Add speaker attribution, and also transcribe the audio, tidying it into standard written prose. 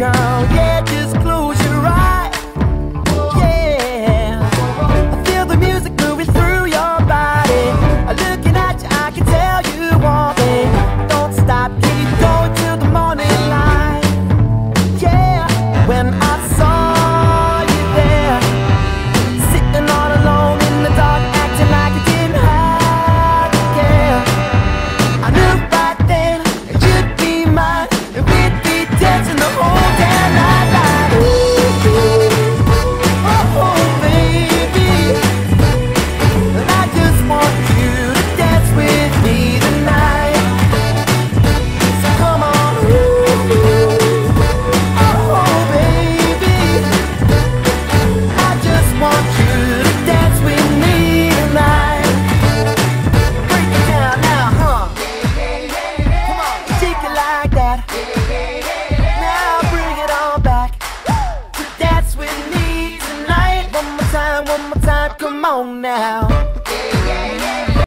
Speaker 1: girl, yeah, just close your eyes. Yeah, I feel the music moving through your body. Looking at you, I can tell you want me. Don't stop, keep going till the morning light. Yeah, when I saw you there, sitting all alone in the dark, acting like you didn't have to care. I knew right then that you'd be mine, and we'd be dancing the whole damn night like, oh baby, and I just want you to dance with me tonight. So come on, oh baby, I just want you to dance with me tonight. Break it down now, huh? Come on, shake it like that. Now bring it on back to dance with me tonight. One more time, come on now.